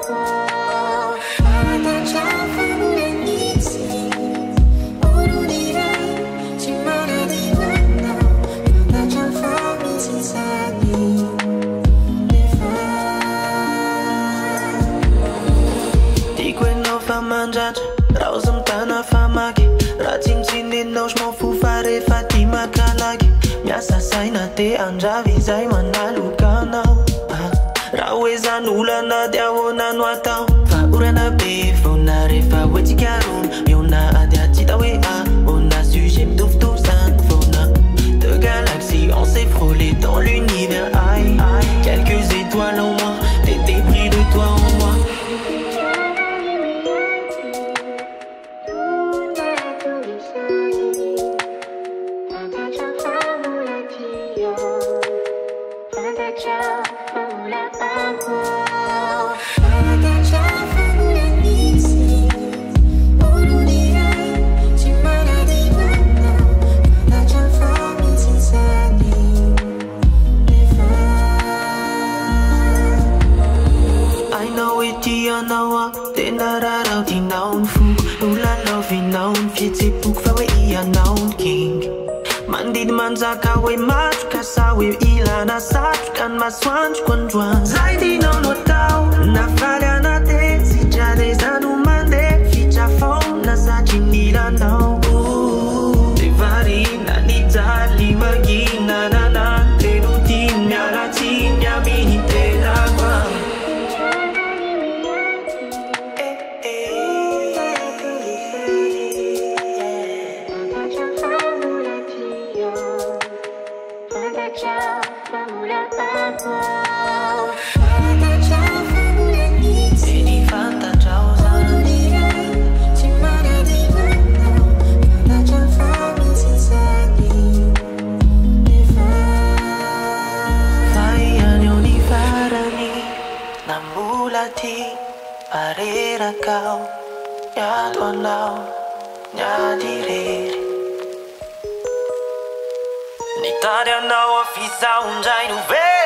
Mandratra, raha zaho mitana famaky. Raha tsindrinenao je m'en fous fa rehefa ty makalaky. Miasa saina te andravy izay manaloka anao. Raha hoe zanolana dia ahoana no atao. Fa orana be foana rehefa hoe tsika rona. Miona ady tsy hita hoe ahoana sujet mitovitovy zany foana. De galaxies on s'est frôlé dans l'univers. Aïe, quelques étoiles en moins, des débris de toi en moi. Tena rarao tinao ny foko Olanao vinao ny fihetsepoky fa hoe ianao ny king Mandidy manjaka hoe matroka sa hoe ilana satroka ny masoandroko androany Zay tinao no atao nafaly anaty sitrareza no mandeha fitra faona satria nilanao Te varina nijaly magina nanante rotiny miaratsy miaminy tenako Arera kau, nyadwa nao, nyadiriri Nitaria nao afisa unjai no ve